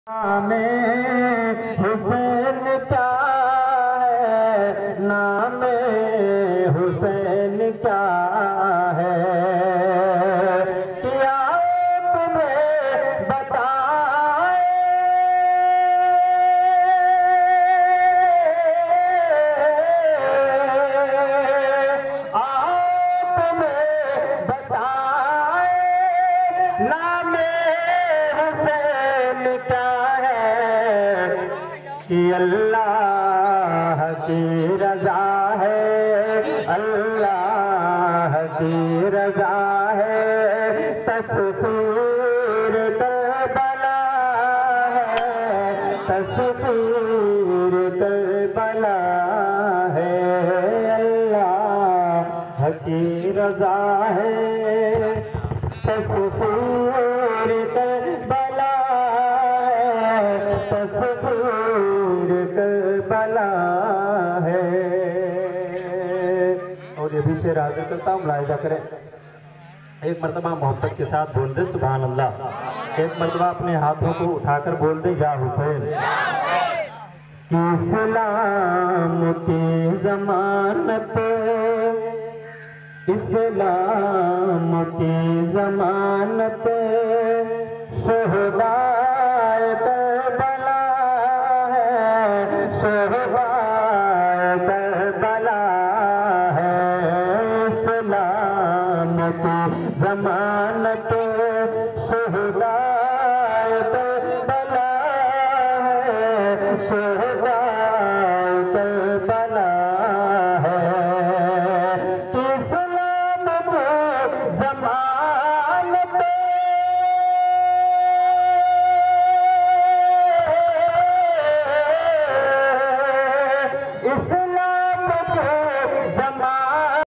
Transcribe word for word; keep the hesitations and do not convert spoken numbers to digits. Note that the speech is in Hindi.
नामे हुसैन क्या है, नामे हुसैन क्या है, क्या तुम्हें बताए। आओ तुम्हें बताए नामे हुसैन क्या है, कि अल्लाह की रजा है, अल्लाह की रजा है, तस्वीर करबला है, तस्वीर करबला है, अल्लाह की रजा है, तस्वीर करबला है, तस्वीर करबला है। और ये भी शेर हाजिर करता हूँ, मुलाहिजा करें। एक मरतबा मोहब्बत के साथ बोल दे सुभान अल्लाह। एक मरतबा अपने हाथों को उठाकर बोल दे या हुसैन। कि इस्लाम की जमानत, इस्लाम की जमानत शहदा